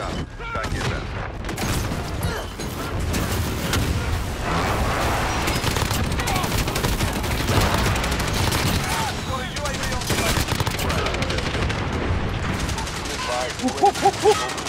job. Back your best. Got a UAV on site.